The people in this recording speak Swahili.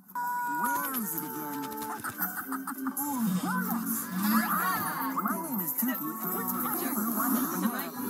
Where is it again? Ooh, my name is Tookie, and I wanted to